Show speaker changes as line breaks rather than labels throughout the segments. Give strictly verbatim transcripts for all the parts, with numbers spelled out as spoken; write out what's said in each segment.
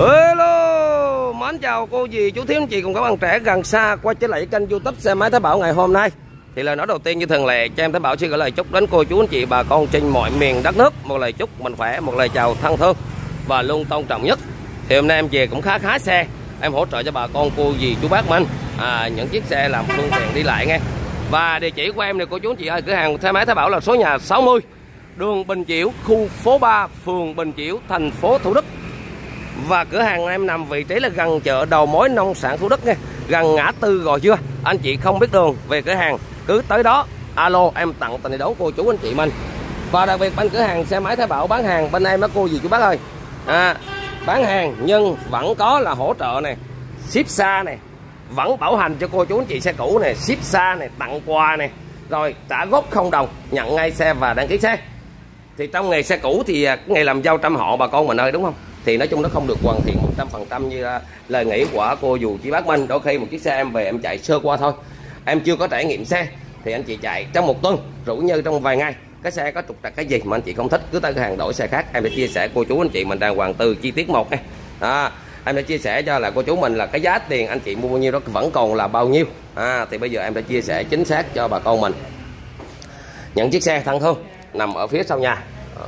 Hello, mến chào cô dì, chú thím, chị cùng các bạn trẻ gần xa quay trở lại kênh YouTube Xe Máy Thái Bảo ngày hôm nay. Thì lời nói đầu tiên như thường lệ, cho em Thái Bảo xin gửi lời chúc đến cô chú anh chị bà con trên mọi miền đất nước một lời chúc mạnh khỏe, một lời chào thân thương và luôn tôn trọng nhất. Thì hôm nay em về cũng khá khá xe, em hỗ trợ cho bà con cô dì chú bác mình à, những chiếc xe làm phương tiện đi lại nghe. Và địa chỉ của em này cô chú anh chị ơi, cửa hàng Xe Máy Thái Bảo là số nhà sáu mươi, đường Bình Chiểu, khu phố ba, phường Bình Chiểu, thành phố Thủ Đức. Và cửa hàng em nằm vị trí là gần chợ đầu mối nông sản Thủ Đức nha, gần ngã tư Gò Dưa. Anh chị không biết đường về cửa hàng cứ tới đó alo em tặng tình đấu cô chú anh chị mình. Và đặc biệt bên cửa hàng Xe Máy Thái Bảo bán hàng bên em đó cô dì chú bác ơi, à, bán hàng nhưng vẫn có là hỗ trợ này, ship xa này, vẫn bảo hành cho cô chú anh chị xe cũ này, ship xa này, tặng quà này, rồi trả góp không đồng, nhận ngay xe và đăng ký xe. Thì trong nghề xe cũ thì ngày làm dâu trăm họ bà con mình ơi, đúng không? Thì nói chung nó không được hoàn thiện một trăm phần trăm như lời nghĩ của cô dù chị bác Minh. Đôi khi một chiếc xe em về em chạy sơ qua thôi, em chưa có trải nghiệm xe, thì anh chị chạy trong một tuần, rủ như trong vài ngày cái xe có trục trặc cái gì mà anh chị không thích, cứ tới cửa hàng đổi xe khác. Em đã chia sẻ cô chú anh chị mình đang hoàn từ chi tiết một nha. À, em đã chia sẻ cho là cô chú mình là cái giá tiền anh chị mua bao nhiêu đó vẫn còn là bao nhiêu. À, thì bây giờ em đã chia sẻ chính xác cho bà con mình những chiếc xe thân thương nằm ở phía sau nhà. À.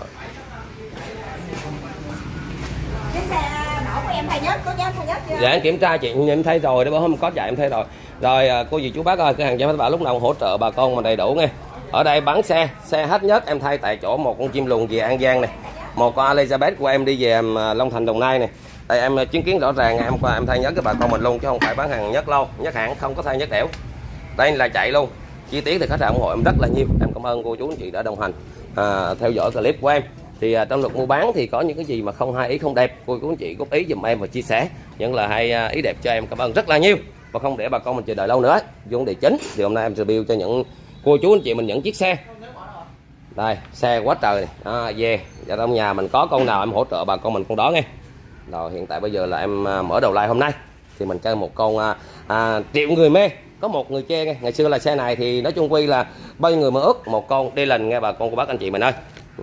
Em thay nhất, có nhớ thay nhất chưa?
Dạ em kiểm tra chị, em thấy rồi, đó không có chạy em thấy rồi. Rồi cô dì chú bác ơi, cửa hàng Xe Máy Thái Bảo lúc nào hỗ trợ bà con mình đầy đủ nghe. Ở đây bán xe, xe hết nhất em thay tại chỗ, một con chim lùn về An Giang này, một con Elizabeth của em đi về Long Thành Đồng Nai này. Đây em chứng kiến rõ ràng em qua em thay nhất với bà con mình luôn, chứ không phải bán hàng nhất lâu, nhất hãng không có thay nhất đẻo. Đây là chạy luôn. Chi tiết thì khách hàng ủng hộ em rất là nhiều. Em cảm ơn cô chú anh chị đã đồng hành à, theo dõi clip của em. Thì à, trong luật mua bán thì có những cái gì mà không hay ý không đẹp, cô chú anh chị góp ý giùm em và chia sẻ những lời hay à, ý đẹp cho em, cảm ơn rất là nhiều. Và không để bà con mình chờ đợi lâu nữa, vô vấn đề chính thì hôm nay em review cho những cô chú anh chị mình những chiếc xe. Đây xe quá trời này à, về và trong nhà mình có con nào em hỗ trợ bà con mình con đó nghe. Rồi hiện tại bây giờ là em à, mở đầu like hôm nay thì mình chơi một con à, à, triệu người mê có một người chê nghe. Ngày xưa là xe này thì nói chung quy là bao nhiêu người mơ ước một con đi lần nghe bà con của bác anh chị mình ơi.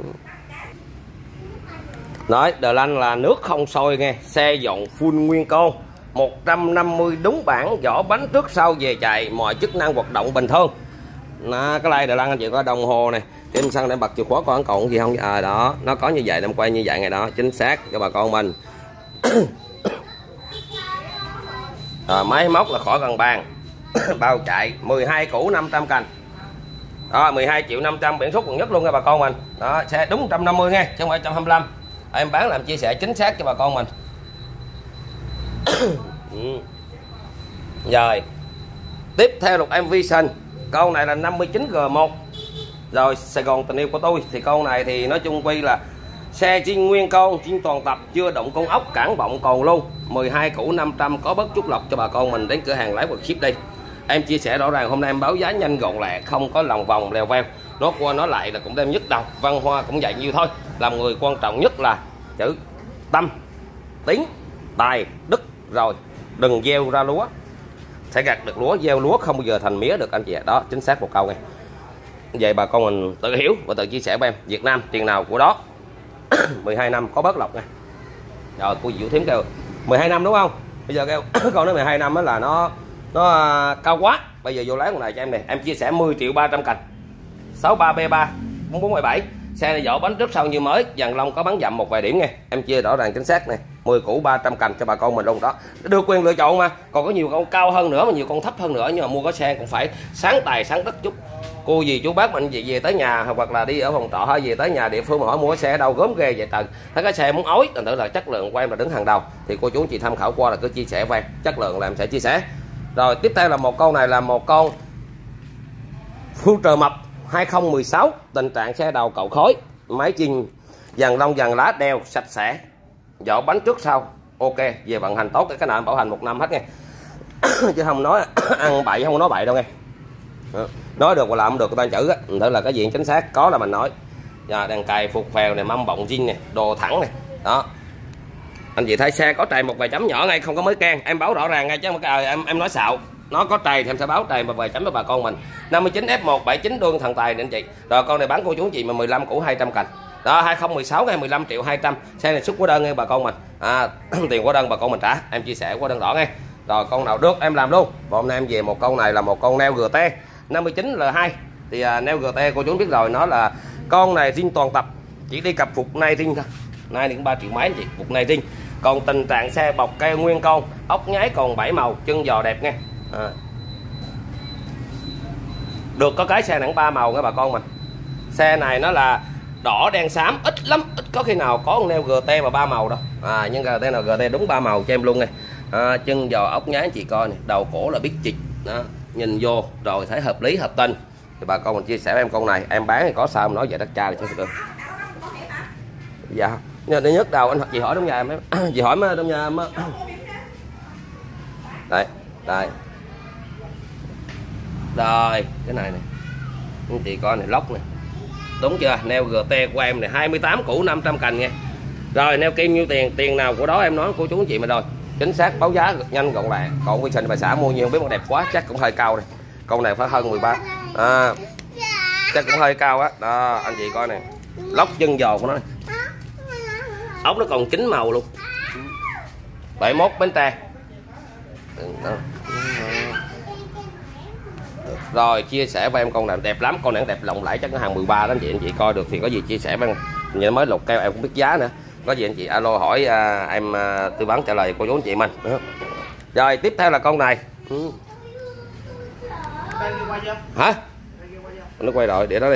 Nói đờ lanh là nước không sôi nghe, xe dọn full nguyên con, một trăm năm mươi đúng bản, vỏ bánh trước sau về chạy, mọi chức năng hoạt động bình thường. Đó, cái này đờ lanh anh chị có đồng hồ này, em xăng để bật chìa khóa còn còn gì không? À đó, nó có như vậy, em quay như vậy ngày đó, chính xác cho bà con mình. À, máy móc là khỏi gần bàn. Bao chạy mười hai củ năm trăm cành. Đó, mười hai triệu năm trăm, biển số quận nhất luôn nha bà con mình. Đó, xe đúng một trăm năm mươi nghe, chứ không phải một trăm hai mươi lăm. Em bán làm chia sẻ chính xác cho bà con mình. Ừ. Rồi tiếp theo là em Vision, con này là năm mươi chín G một. Rồi Sài Gòn tình yêu của tôi thì con này thì nói chung quy là xe zin nguyên con, zin toàn tập, chưa động con ốc, cản bọng còn luôn, mười hai củ năm trăm, có bất chút lọc cho bà con mình đến cửa hàng lái hoặc ship đi. Em chia sẻ rõ ràng hôm nay em báo giá nhanh gọn lẹ, không có lòng vòng lèo veo, nó qua nó lại là cũng đem nhức đầu. Văn hoa cũng vậy nhiêu thôi, làm người quan trọng nhất là chữ tâm, tín, tài, đức. Rồi đừng gieo ra lúa sẽ gặt được lúa, gieo lúa không bao giờ thành mía được anh chị. Đó chính xác một câu này. Vậy bà con mình tự hiểu và tự chia sẻ với em. Việt Nam tiền nào của đó. mười hai năm có bớt lọc nè. Rồi cô Diệu Thím kêu mười hai năm đúng không? Bây giờ kêu con nói mười hai năm đó là nó nó uh, cao quá. Bây giờ vô lấy con này cho em này, em chia sẻ mười triệu ba trăm cành, sáu ba B ba bốn bốn bảy. Xe này vỏ bánh trước sau như mới, dàn lông có bắn dặm một vài điểm nghe. Em chia rõ ràng chính xác này, mười củ ba trăm cành cho bà con mình luôn đó. Được quyền lựa chọn mà. Còn có nhiều con cao hơn nữa mà nhiều con thấp hơn nữa, nhưng mà mua cái xe cũng phải sáng tài sáng đất chút. Cô gì chú bác mình về, về tới nhà hoặc là đi ở phòng trọ hay về tới nhà địa phương mà hỏi mua cái xe ở đâu gớm ghê vậy trời. Thấy cái xe muốn ói, thành thử là chất lượng của em là đứng hàng đầu. Thì cô chú chị tham khảo qua là cứ chia sẻ với em, chất lượng là em sẽ chia sẻ. Rồi tiếp theo là một con này là một con Future Mập hai không một sáu, tình trạng xe đầu cậu khói, máy chinh dàn lông dàn lá đeo sạch sẽ, vỏ bánh trước sau ok, về vận hành tốt, cái nào em bảo hành một năm hết nghe. Chứ không nói ăn bậy, không nói bậy đâu nghe. Nói được và làm được tay chữ á, thử là cái diện chính xác có là mình nói. Giờ đèn cài phục phèo này, mâm bọng zin này, đồ thẳng này. Đó. Anh chị thấy xe có trầy một vài chấm nhỏ ngay, không có mới can, em báo rõ ràng ngay chứ không cái em em nói xạo. Nó có trầy thì em sẽ báo trầy một vài chấm cho bà con mình. năm mươi chín F một bảy chín đương thần tài để anh chị. Rồi con này bán cô chú chị mà mười lăm củ hai trăm cành. Đó, hai không một sáu ngày mười lăm triệu hai trăm. Xe này xuất hóa đơn nghe bà con mình. À, tiền hóa đơn bà con mình trả, em chia sẻ hóa đơn đỏ nghe. Rồi con nào được em làm luôn. Và hôm nay em về một con này là một con neo giê tê năm mươi chín L hai. Thì à, neo giê tê cô chú biết rồi, nó là con này zin toàn tập, chỉ đi cặp phục nay zin thôi. Nay thì cũng ba triệu mấy anh chị, phục nay zin. Còn tình trạng xe bọc keo nguyên con, ốc nháy còn bảy màu, chân giò đẹp nghe. À. Được có cái xe nặng ba màu nghe bà con mình. Xe này nó là đỏ đen xám, ít lắm, ít có khi nào có con neo giê tê mà ba màu đâu. À, nhưng giê tê nào giê tê đúng ba màu cho em luôn nghe. À, chân giò ốc nháy anh chị coi này, đầu cổ là biết chịch đó, nhìn vô rồi thấy hợp lý hợp tình. Thì bà con mình chia sẻ với em con này, em bán thì có sao em nói vậy đất cha thì được. Dạ. Nhưng để nhức đầu anh chị hỏi trong nhà em, chị hỏi mà trong nhà em. Đây, đây. Rồi, cái này này. Anh chị coi này, lốc này. Đúng chưa? Neo giê tê của em này hai mươi tám cũ năm trăm cành nha. Rồi neo kim nhiêu tiền, tiền nào của đó em nói cô chú anh chị mình rồi. Chính xác báo giá nhanh gọn lẹ. Còn quy trình bà xã mua nhiều không biết mà đẹp quá, chắc cũng hơi cao đây. Con này phải hơn mười ba. À, chắc cũng hơi cao á. Đó. Đó, anh chị coi này. Lốc chân giò của nó này. Ốc nó còn chín màu luôn. bảy mốt Bến Tre. Đó. Rồi chia sẻ với em con này đẹp lắm, con này đẹp lộng lẫy, chắc nó hàng mười ba đó anh chị. Anh chị coi được thì có gì chia sẻ với em. Như mới lục keo em cũng biết giá nữa. Có gì anh chị alo hỏi à, em à, tư vấn trả lời cô chú anh chị mình. Đó. Rồi tiếp theo là con này. Ừ. Hả? Nó quay rồi, để đó đi.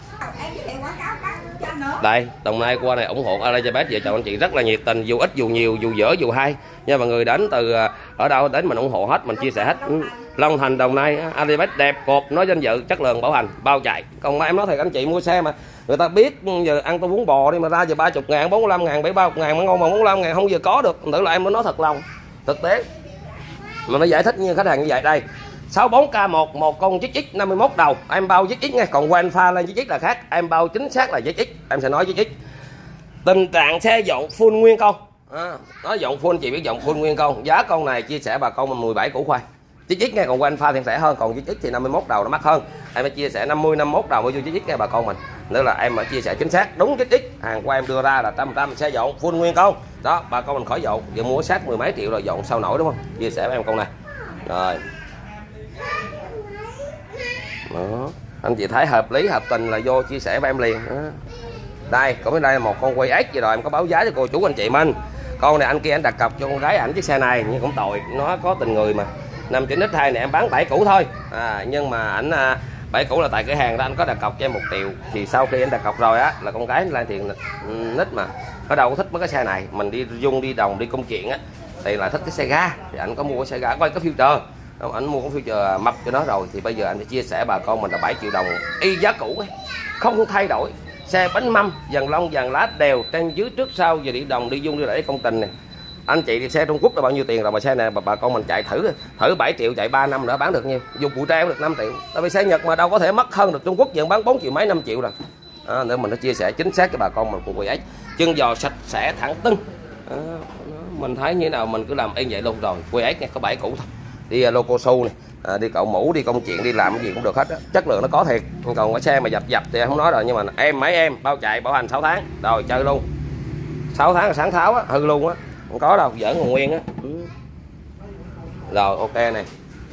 Đây, Đồng Nai qua này ủng hộ Elizabeth vợ chồng anh chị rất là nhiệt tình, dù ít dù nhiều, dù dở dù hay. Nhưng mà người đến từ ở đâu đến mình ủng hộ hết, mình chia sẻ hết. Long Thành Đồng Nai, Elizabeth đẹp, cột, nói danh dự, chất lượng, bảo hành, bao chạy. Còn mà em nói thiệt anh chị mua xe mà người ta biết giờ ăn tô bún bò đi mà ra giờ ba mươi ngàn, bốn mươi lăm ngàn, bảy mươi ba ngàn mà ngon mà bốn mươi lăm ngàn không giờ có được. Tự là em mới nói thật lòng, thực tế. Mà nó giải thích như khách hàng như vậy đây. sáu bốn K một, một con giê ích năm mươi mốt đầu, em bao giê ích nha, còn quen pha lên giê ích là khác, em bao chính xác là giê ích, em sẽ nói giê ích. Tình trạng xe dọn full nguyên con. À, nói dọn full chị biết dọn full nguyên con, giá con này chia sẻ bà con mười bảy củ khoai. giê ích nghe, còn quen pha thì rẻ hơn, còn giê ích thì năm mươi mốt đầu nó mắc hơn. Em phải chia sẻ năm mươi, năm mươi mốt đầu mới vô giê ích nghe bà con mình. Nữa là em phải chia sẻ chính xác đúng giê ích, hàng của em đưa ra là trăm phần trăm xe dọn full nguyên con. Đó, bà con mình khỏi dọn, giờ mua sát mười mấy triệu rồi dọn sao nổi đúng không? Chia sẻ với em con này. Rồi. Đó. Anh chị thấy hợp lý hợp tình là vô chia sẻ với em liền. Đó. Đây, còn bên đây là một con quay ếch vậy rồi em có báo giá cho cô chú anh chị mình. Con này anh kia anh đặt cọc cho con gái ảnh chiếc xe này nhưng cũng tội, nó có tình người mà. năm chín x hai này em bán bảy củ thôi. À, nhưng mà ảnh bảy củ là tại cửa hàng đó anh có đặt cọc cho em một triệu. Thì sau khi anh đặt cọc rồi á là con gái lên tiền nít mà. Ở đâu có thích mấy cái xe này, mình đi dung đi đồng đi công chuyện á thì là thích cái xe ga, thì anh có mua cái xe ga quay cái future. Anh mua cái future mập cho nó rồi thì bây giờ anh sẽ chia sẻ bà con mình là bảy triệu đồng y giá cũ ấy. Không thay đổi, xe bánh mâm dàn lông dàn lá đều trên dưới trước sau giờ đi đồng đi dung đi để công trình này. Anh chị thì xe Trung Quốc là bao nhiêu tiền rồi mà xe này bà, bà con mình chạy thử thử bảy triệu chạy ba năm nữa bán được nhiêu, dùng phụ tre được năm triệu. Tại vì xe Nhật mà đâu có thể mất hơn được Trung Quốc, giờ bán bốn triệu mấy năm triệu rồi. À, nữa mình nó chia sẻ chính xác cho bà con mình cùng quay ấy, chân giò sạch sẽ thẳng tưng. À, mình thấy như thế nào mình cứ làm y vậy luôn. Rồi quay ấy có bảy củ thôi, đi loco su này, à, đi cậu mũ đi công chuyện đi làm cái gì cũng được hết á, chất lượng nó có thiệt. Còn cái xe mà dập dập thì em không nói rồi, nhưng mà em mấy em bao chạy bảo hành sáu tháng rồi chơi luôn, sáu tháng là sáng tháo á, hư luôn á, không có đâu, giỡn còn nguyên á. Ừ. Rồi ok này,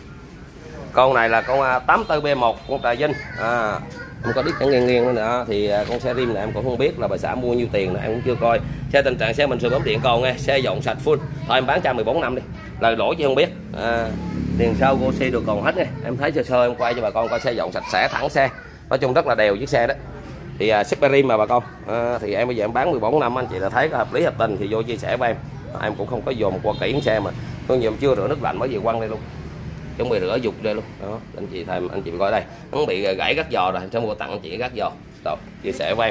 con này là con tám tư B một con Trà Vinh. À, không có biết cái nghiêng nghiêng nữa, nữa thì con xe rim này em cũng không biết là bà xã mua nhiêu tiền nữa, em cũng chưa coi. Xe tình trạng xe mình sửa bấm điện còn nghe, xe dọn sạch full thôi em bán cho mười bốn năm đi, lời lỗi chứ không biết. À, tiền sau cô xe được còn hết nghe, em thấy sơ sơ em quay cho bà con coi xe dọn sạch sẽ thẳng xe, nói chung rất là đều chiếc xe đó. Thì uh, super rim mà bà con. À, thì em bây giờ em bán mười bốn năm, anh chị là thấy có hợp lý hợp tình thì vô chia sẻ với em. À, em cũng không có dồn qua kỹ xe mà tôi nhiều em chưa rửa nước lạnh mới về quăng đây luôn, chuẩn bị rửa dục đây luôn đó. Anh chị thêm anh chị coi đây, nó bị gãy gắt giò rồi, em sẽ mua tặng anh chị gắt giò. Rồi chia sẻ với em.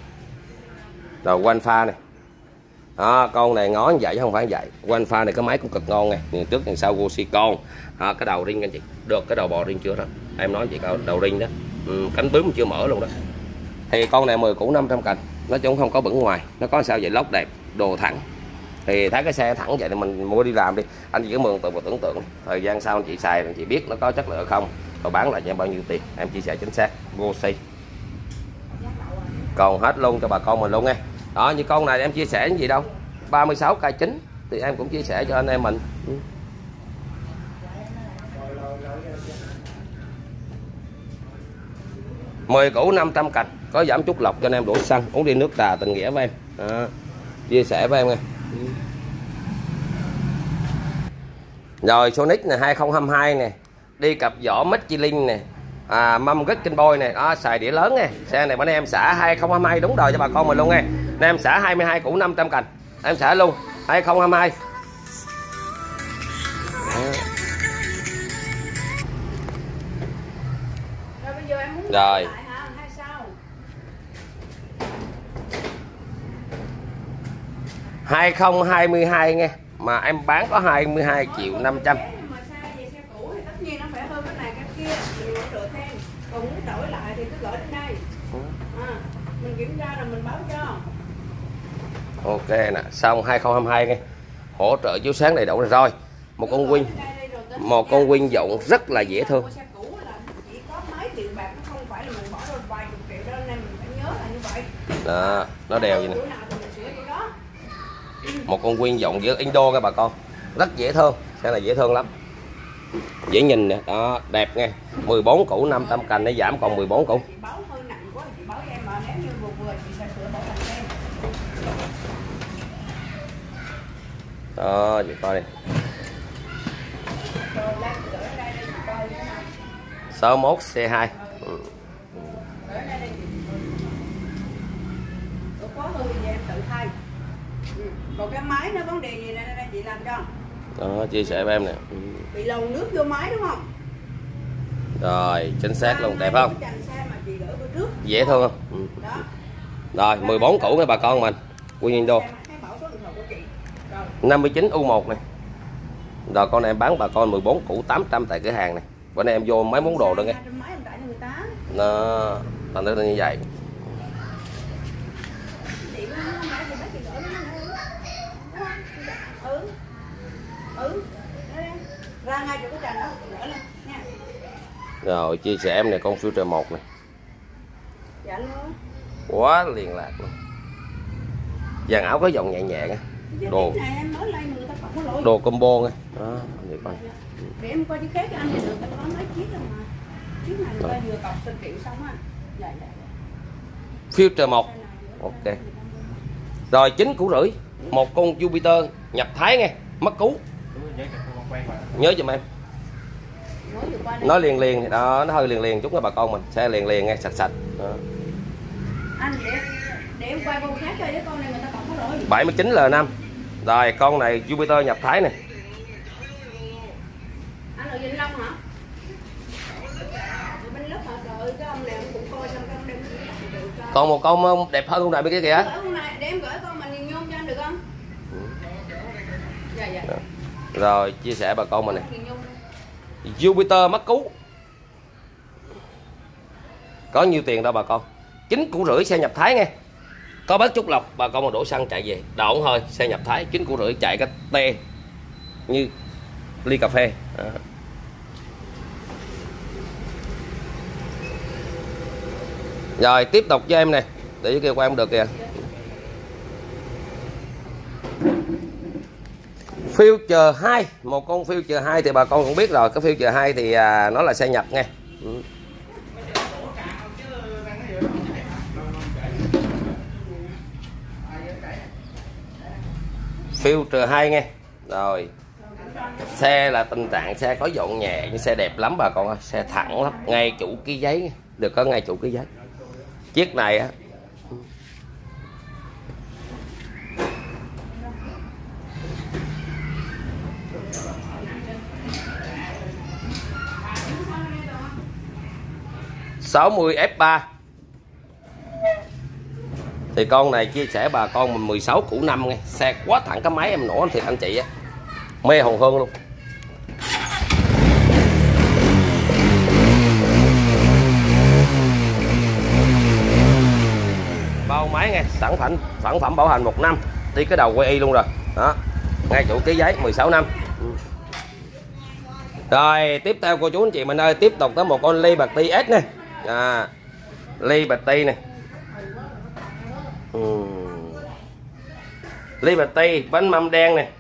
Rồi quanh pha này, đó, con này ngó như vậy chứ không phải như vậy. Quanh pha này cái máy cũng cực ngon nè, nhìn trước nhìn sau Gosicon. À, cái đầu ring anh chị được, cái đầu bò ring chưa đó, em nói chị coi đầu ring đó. Ừ, cánh bướm chưa mở luôn đó. Thì con này mười củ năm trăm cành, nói chung không có bẩn ngoài, nó có sao vậy, lốc đẹp, đồ thẳng. Thì thấy cái xe thẳng vậy thì mình mua đi làm đi, anh chị cứ mường tượng và tưởng tượng thời gian sau anh chị xài anh chị biết nó có chất lượng không, rồi bán lại cho em bao nhiêu tiền, em chia sẻ chính xác. Gosi Còn hết luôn cho bà con mình luôn nghe. Đó, như con này em chia sẻ cái gì đâu, ba mươi sáu k chín thì em cũng chia sẻ cho anh em mình. mười củ năm trăm cành, có giảm chút lọc cho anh em đổ xăng, uống đi nước trà tình nghĩa với em. Đó, chia sẻ với em nghe. Rồi Sonic này hai không hai hai nè, đi cặp vỏ Michelin nè, à, mâm rất kinh boy nè, đó, xài đĩa lớn nè. Xe này bên em xả hai không hai hai đúng đời cho bà con mình luôn nghe. Nên em xả hai mươi hai củ năm trăm cành, em xả luôn hai không hai hai. Rồi hai không hai hai nghe, mà em bán có hai mươi hai triệu năm trăm. Ok nè, xong hai không hai hai nghe, hỗ trợ chiếu sáng đầy đủ rồi. Rồi một con Win, một con Win rộng rất là dễ thương. Đó, nó đều vậy nè. Một con Win rộng giữa Indo các bà con, rất dễ thương, xe này dễ thương lắm, dễ nhìn nè. Đó, đẹp nghe, mười bốn củ năm trăm cành để giảm còn mười bốn củ. Đó, chị coi đi. sáu mốt C hai. Ừ.
Còn cái máy nó vấn đề gì đây, đây chị làm cho.
Đó, chia sẻ với em nè. Ừ.
Bị lầu nước vô máy đúng không?
Rồi, chính xác luôn, đẹp không?
Trước.
Dễ thương không? Ừ. Rồi, mười bốn củ nha bà con mình. Windows năm mươi chín U một này. Rồi con này em bán bà con mười bốn củ tám trăm tại cửa hàng này. Bữa nay em vô máy món đồ đó nghe. Nó thành ra như vậy. Rồi chia sẻ em này con Future một này. Quá liền lạc luôn. Dàn áo có dòng nhẹ nhẹ nha. Đồ đồ combo nha. Đó, để coi.
Để em coi chiếc khác cho anh thì được, có mấy chiếc rồi mà. Chiếc này người ta vừa cọc sinh triệu xong á. Dạ dạ.
Future một. Ok. Rồi chín củ rưỡi, một con Jupiter nhập Thái nghe, mất cú. Nhớ giùm em. Nó liền liền đó, nó hơi liền liền chút nha bà con mình, xe liền liền nghe, sạch sạch. Đó.
Anh để để em quay con khác cho với con này người ta cọc có rồi.
bảy mươi chín L năm. Rồi con này Jupiter nhập Thái này.
Anh ở Vĩnh Long hả? Bên lớp hả? Trời cái ông này ông cũng coi xong cái ông đem được.
Còn một con đẹp hơn con này bên kia kìa.
Để em gửi con mình nhìn nhôm cho anh được không? Ừ. Dạ dạ.
Rồi chia sẻ bà con mình này. Jupiter mắc cú. Có nhiêu tiền đâu bà con. chín củ rưỡi xe nhập Thái nghe. Có bớt chút lọc bà con mà đổ xăng chạy về. Độn thôi, xe nhập Thái chín củ rưỡi chạy cái tê như ly cà phê. Đó. Rồi tiếp tục cho em nè, để kêu qua em được kìa. Future hai, một con Future hai thì bà con cũng biết rồi, cái Future hai thì à, nó là xe nhập nghe. Ừ. Future hai nghe. Rồi. Xe là tình trạng xe có dọn nhẹ nhưng xe đẹp lắm bà con ơi, xe thẳng lắm, ngay chủ ký giấy nghe. Được có ngay chủ ký giấy. Chiếc này á sáu mươi F ba. Thì con này chia sẻ bà con mình mười sáu củ năm nghe, xe quá thẳng cái máy em nổ thiệt anh chị á. Mê hồn hương luôn. Bao máy nghe, sản phẩm sản phẩm bảo hành một năm, đi cái đầu quay y luôn rồi. Đó. Ngay chủ ký giấy mười sáu năm. Rồi, tiếp theo cô chú anh chị mình ơi, tiếp tục tới một con Liberty S nè. À, Liberty nè. ừ. Liberty bánh mâm đen này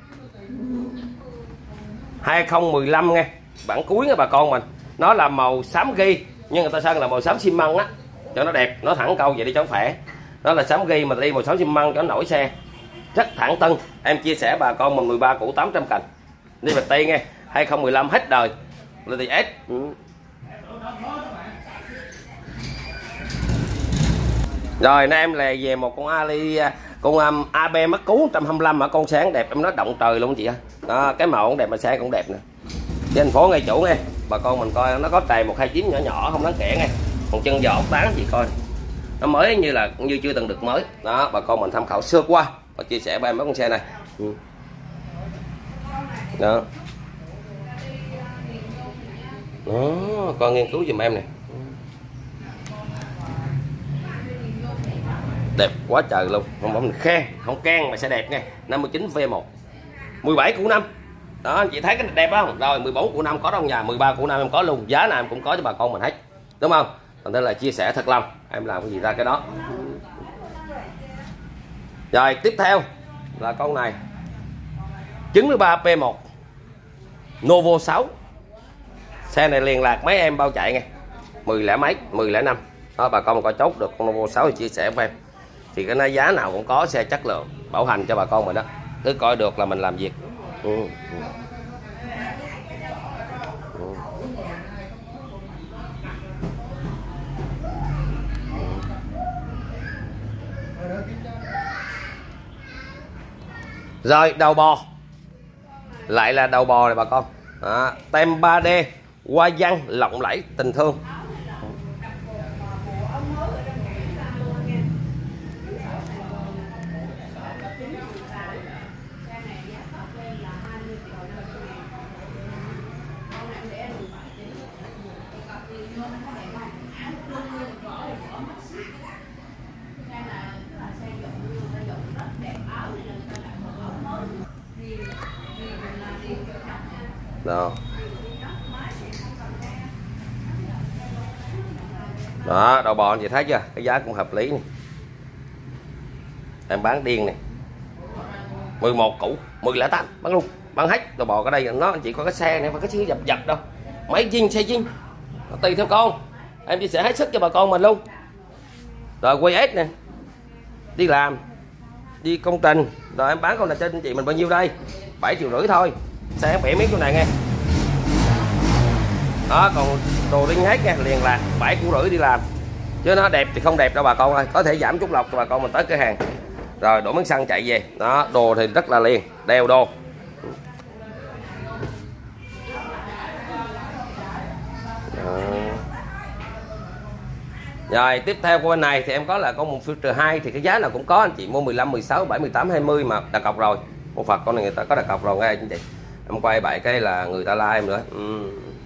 hai không một lăm nghe, bản cuối nha bà con mình. Nó là màu xám ghi nhưng người ta sơn là màu xám xi măng á cho nó đẹp, nó thẳng câu vậy đi cho nó khỏe. Đó là xám ghi mà đi màu xám xi măng cho nó nổi xe, rất thẳng tân. Em chia sẻ bà con mình mười ba củ tám trăm cành Liberty nghe, hai không một lăm hết đời Liberty S. Ừ. Rồi nay em là về một con Ali, con um, a bê mắt cú một hai lăm mà con sáng đẹp, em nói động trời luôn chị á. Đó, cái màu cũng đẹp mà sáng cũng đẹp nè. Trên thành phố ngay chủ nghe, bà con mình coi nó có trầy một hai chín nhỏ nhỏ không đáng kể nghe. Còn chân giỏ bán chị coi. Nó mới như là như chưa từng được mới. Đó, bà con mình tham khảo sơ qua và chia sẻ với em mấy con xe này. Ừ. Đó. Đó, con nghiên cứu giùm em nè. Đẹp quá trời luôn, không mình khen, không can mà sẽ đẹp nghe. Năm mươi chín V một mười bảy củ năm. Đó anh chị thấy cái này đẹp không? Rồi mười bốn củ năm có trong nhà, mười ba củ năm em có luôn, giá nào em cũng có cho bà con mình hết. Đúng không? Còn đây là chia sẻ thật lòng, em làm cái gì ra cái đó. Rồi tiếp theo là con này chín mươi ba P một Novo sáu. Xe này liền lạc mấy em bao chạy nghe, mười lẻ mấy, mười lẻ năm. Đó, bà con coi chốt được con Novo sáu thì chia sẻ với em. Thì cái giá nào cũng có, xe chất lượng bảo hành cho bà con mình đó, cứ coi được là mình làm việc. Ừ. Ừ. Ừ. Rồi đầu bò, lại là đầu bò này bà con. Đó, tem ba D hoa văn lộng lẫy tình thương. Đó. Đó, đầu bò anh chị thấy chưa? Cái giá cũng hợp lý này. Em bán điên này. mười một củ, mười lẻ tám bán luôn, bán hết. Đầu bò ở đây nó anh chị có cái xe này và cái chứ dập dập đâu. Máy zin xe zin. Tùy theo con. Em chia sẻ hết sức cho bà con mình luôn. Rồi quay S nè. Đi làm, đi công trình, rồi em bán con này cho anh chị mình bao nhiêu đây? bảy triệu rưỡi thôi. Xe bẻ miếng con này nghe. Đó, còn đồ riêng hết nha, liền lạc bảy củ rưỡi đi làm. Chứ nó đẹp thì không đẹp đâu bà con ơi, có thể giảm chút lọc cho bà con mình tới cửa hàng. Rồi đổ miếng xăng chạy về. Đó, đồ thì rất là liền, đeo đô. Đó. Rồi tiếp theo của bên này thì em có là con một filter hai, thì cái giá nào cũng có anh chị, mua mười lăm, mười sáu, bảy, mười tám, hai mươi mà đặt cọc rồi. Một Phật con này người ta có đặt cọc rồi nghe anh chị. Em quay bảy cái là người ta like em nữa. Ừ.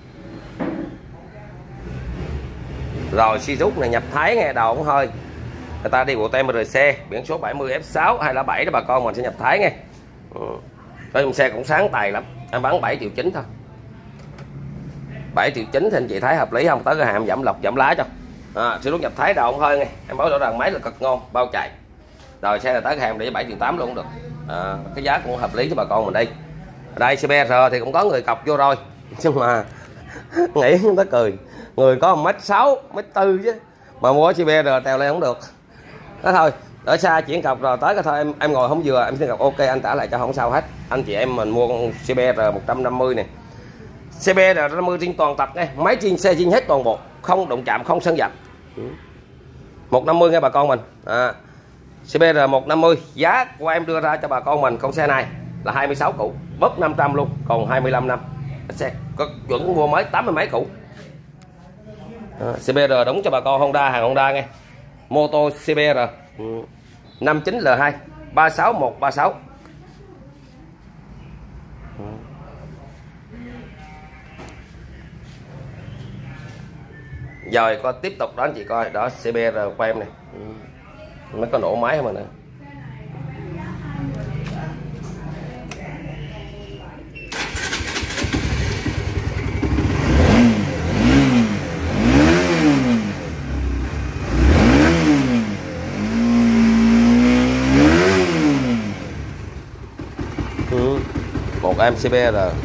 Rồi Suzuki này nhập Thái nghe, đầu cũng hơi. Người ta đi bộ tem rờ xê biển số bảy mươi F sáu hay là bảy đó bà con mình sẽ nhập Thái nghe. Ừ. Cái xe cũng sáng tài lắm. Em bán bảy triệu chín thôi. bảy triệu chín thì anh chị thấy hợp lý không? Tới cái hàm giảm lọc giảm lá cho. À, Suzuki nhập Thái đầu cũng hơi nghe. Em báo rõ ràng máy là cực ngon, bao chạy. Rồi xe là tới cái hàm để bảy triệu tám luôn cũng được. À, cái giá cũng hợp lý cho bà con mình đi. Ở đây xê bê rờ thì cũng có người cọc vô rồi. Nhưng mà nghĩ người ta cười. Người có một mét sáu, mét tư chứ. Mà mua xê bê rờ tèo lên không được. Đó thôi, ở xa chuyển cọc rồi tới cái thôi em em ngồi không vừa, em xin cọc ok anh trả lại cho không sao hết. Anh chị em mình mua con xê bê rờ một trăm năm mươi này. xê bê rờ một trăm năm mươi trên toàn tập nghe, máy trên xe trên hết toàn bộ, không động chạm, không sân dập. một trăm năm mươi nghe bà con mình. À, xê bê rờ một trăm năm mươi, giá của em đưa ra cho bà con mình con xe này là hai mươi sáu củ, bóp năm trăm luôn, còn hai mươi lăm năm. Xe có chuẩn mua mới tám mươi mấy củ. À, xê bê rờ đúng cho bà con Honda, hàng Honda nghe. Mô tô xê bê rờ ừ. năm chín L hai ba sáu một ba sáu. Ừ. Rồi coi tiếp tục đó anh chị coi đó, xê bê rờ của em này. Ừ. Mới có nổ máy không mà nè. một em xê bê rờ.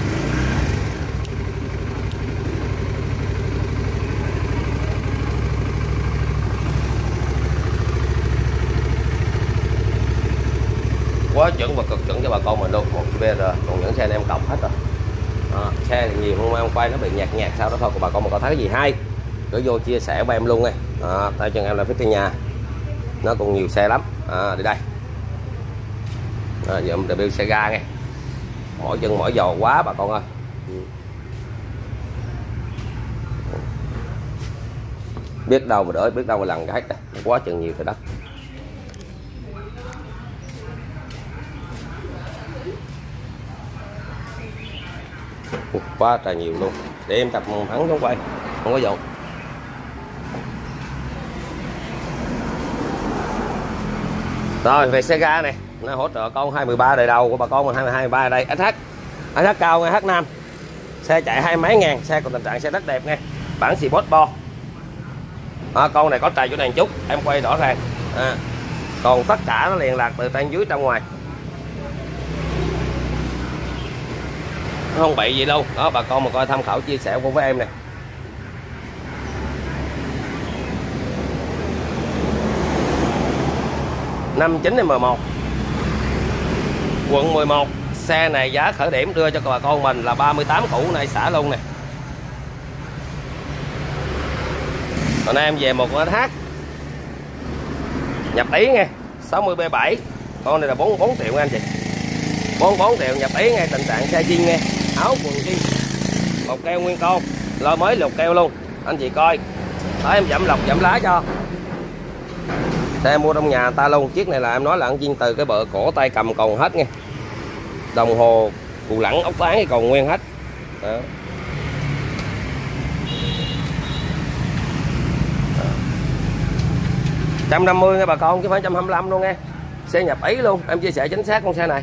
Quá chuẩn và cực chuẩn cho bà con mình luôn, một xê bê rờ. Còn những xe này em cọc hết rồi. À, xe thì nhiều không em quay nó bị nhạt nhạt sao đó thôi. Của bà con mà có thấy cái gì hay cứ vô chia sẻ với em luôn nha. À, tay chân em là phía trên nhà nó còn nhiều xe lắm. À, đi đây à, giờ em review xe ga nghe, mỗi chân mỗi giò quá bà con ơi. Biết đâu mà đỡ, biết đâu mà lần cái hết, quá chừng nhiều thì đất. Quá trời nhiều luôn, để em tập thắng xuống quay không có dọn. Rồi về xe ga này nó hỗ trợ con hai mươi ba đời đầu của bà con mình, hai mươi hai ba ở đây ét hát ét hát cao nghe, hát nam, xe chạy hai mấy ngàn, xe còn tình trạng xe rất đẹp nghe, bản xì bốt bo. À, con này có trầy chỗ này chút em quay rõ ràng. À, còn tất cả nó liền lạc từ trên dưới trong ngoài, không bị gì đâu đó bà con mà coi tham khảo chia sẻ của với em này. năm chín M một quận mười một, xe này giá khởi điểm đưa cho bà con mình là ba mươi tám củ này xả luôn nè. Còn nay em về một con ét hát nhập ý nghe, sáu mươi B bảy, con này là bốn mươi bốn triệu nha anh chị, bốn mươi bốn triệu nhập ý nghe, tình trạng xe zin nghe, áo quần zin, một keo nguyên con, lo mới lục keo luôn anh chị coi. Đó em giảm lọc giảm lá cho. Xe mua trong nhà ta luôn, chiếc này là em nói là ăn zin từ cái bờ cổ tay cầm còn hết nghe, đồng hồ cù lẳng ốc tán còn nguyên hết. Đó. một trăm năm mươi nha bà con chứ phải một trăm hai mươi lăm luôn nghe, xe nhập ý luôn, em chia sẻ chính xác con xe này.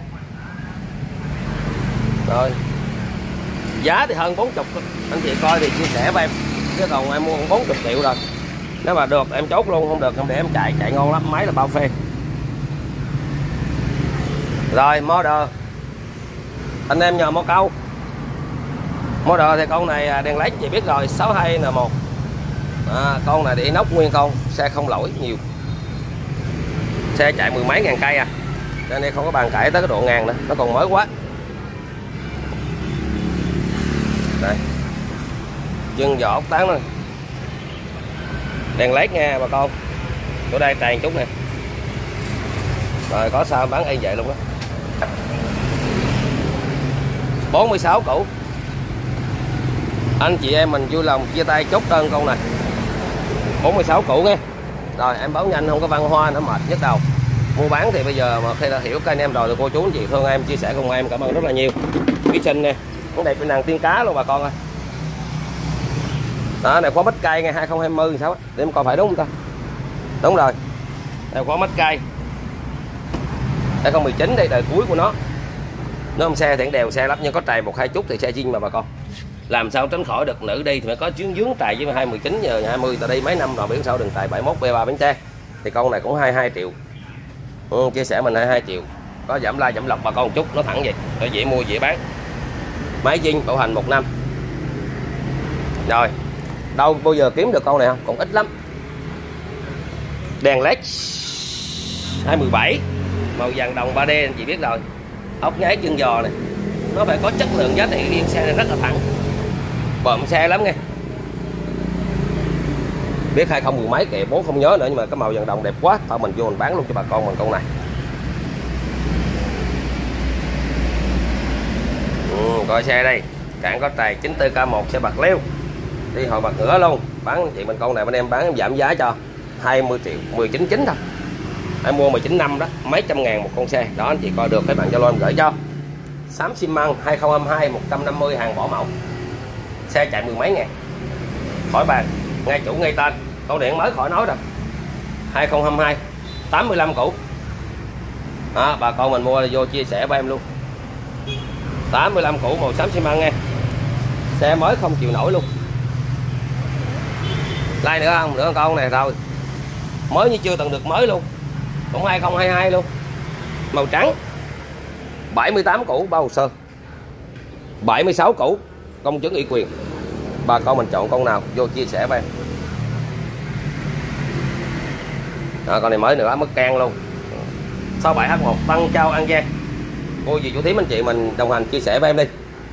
Rồi giá thì hơn bốn mươi, anh chị coi thì chia sẻ với em, chứ còn em mua bốn mươi triệu rồi. Nếu mà được em chốt luôn, không được em để em chạy, chạy ngon lắm, máy là bao phê. Rồi model anh em nhờ một câu, model thì con này đèn led chị biết rồi, sáu hai N một. À, con này để inox nguyên con, xe không lỗi nhiều, xe chạy mười mấy ngàn cây à, nên đây không có bàn cãi tới cái độ ngàn nữa, nó còn mới quá. Đây chân giỏ ốc tán này, đèn led nha bà con, chỗ đây tràn chút nè. Rồi có sao bán y vậy luôn đó. bốn mươi sáu củ, anh chị em mình vui lòng chia tay chốt đơn con này, bốn mươi sáu củ nghe. Rồi em báo nhanh, không có văn hoa nữa mệt nhức đầu. Mua bán thì bây giờ mà khi đã hiểu các anh em rồi thì cô chú anh chị thương em chia sẻ cùng em, cảm ơn rất là nhiều. Ký sinh nè, con đẹp bên nàng tiên cá luôn bà con ơi. Đó này khóa bách cây ngày hai không hai không sao để em coi phải đúng không ta? Đúng rồi, đây khóa bách cây hai không một chín, đây đời cuối của nó. Nó không xe thì đèo xe lắm nhưng có trầy một hai chút thì xe zin mà bà con. Làm sao tránh khỏi được nữ đi thì phải có chuyến dướng trầy với hai mười chín giờ hai mươi tại đây mấy năm rồi, biển sao đừng trầy bảy mốt B ba Bến Tre. Thì con này cũng hai mươi hai triệu. Ừ, chia sẻ mình hai mươi hai triệu. Có giảm like giảm lọc bà con một chút, nó thẳng vậy. Để dễ mua dễ bán. Máy zin bảo hành một năm. Rồi, đâu bao giờ kiếm được con này không? Còn ít lắm. Đèn led hai mười bảy màu vàng đồng ba D anh chị biết rồi. Ốc nháy chân giò này, nó phải có chất lượng giá trị riêng, xe này rất là thẳng, bợm xe lắm nghe. Biết hai không mười mấy kệ bố không nhớ nữa, nhưng mà cái màu vàng đồng đẹp quá, thôi mình vô mình bán luôn cho bà con mình con này. Ừ, coi xe đây, cản có trầy chín tư K một xe bạc liêu, đi hồi bạc nữa luôn, bán chị mình con này bên em bán em giảm giá cho hai mươi triệu, mười chín chín thôi. Em mua mười chín năm đó, mấy trăm ngàn một con xe. Đó anh chị coi được cái bạn Zalo em gửi cho. Xám xi măng hai không hai hai một trăm năm mươi hàng bỏ mẫu. Xe chạy mười mấy ngàn. Khỏi bàn, ngay chủ ngay tên. Con điện mới khỏi nói rồi. hai không hai hai tám mươi lăm củ. Đó, bà con mình mua là vô chia sẻ với em luôn. tám mươi lăm củ màu xám xi măng nha. Xe mới không chịu nổi luôn. Like nữa không? Nữa con này rồi. Mới như chưa từng được mới luôn. Cũng hai không hai hai luôn. Màu trắng. bảy mươi tám củ bao hồ sơ, bảy mươi sáu củ công chứng ủy quyền. Bà con mình chọn con nào vô chia sẻ với em. À, con này mới nữa mất can luôn. Sáu bảy H một Tân Châu An Giang. Cô dì chú thím anh chị mình đồng hành chia sẻ với em đi.